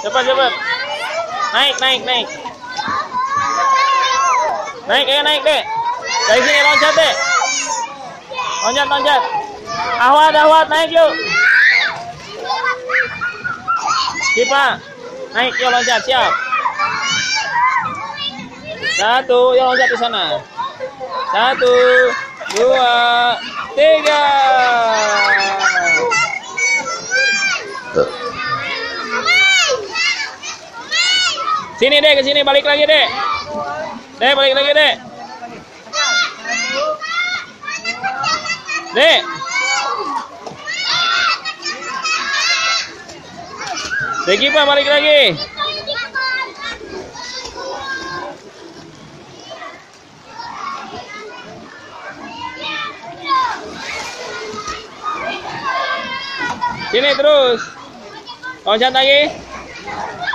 Cepat, cepat. Naik, naik, naik. Naik, naik, Dek. Dari sini loncat, Dek. Loncat, loncat. Ahwat, Ahwat, naik yuk. Sipa, naik yuk, loncat, siap. 1, yuk loncat ke sana. 1, 2, 3. Sini, Dek, ke sini, balik lagi, Dek. Dek, balik lagi, Dek. Dek. Dek Kipa, balik lagi. Sini terus. Loncat lagi.